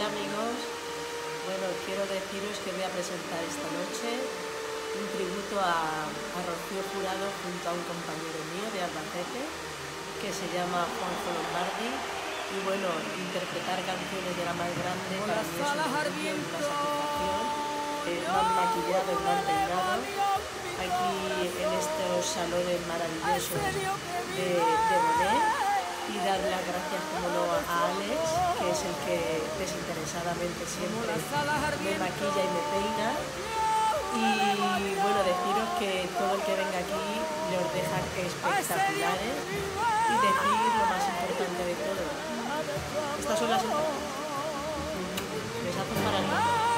amigos, bueno, quiero deciros que voy a presentar esta noche un tributo a Rocío Jurado junto a un compañero mío de Albacete que se llama Juanjo Lombardi. Y bueno, interpretar canciones de la más grande para mí es un orgullo y una satisfacción. Me han maquillado y me han peinado aquí en estos salones maravillosos de Bonet, y dar las gracias, como no, a Alex, que es el que desinteresadamente siempre me maquilla y me peina. Y bueno, deciros que todo el que venga aquí los deja espectaculares, y decir lo más importante de todo. Estas son las besazos para mí.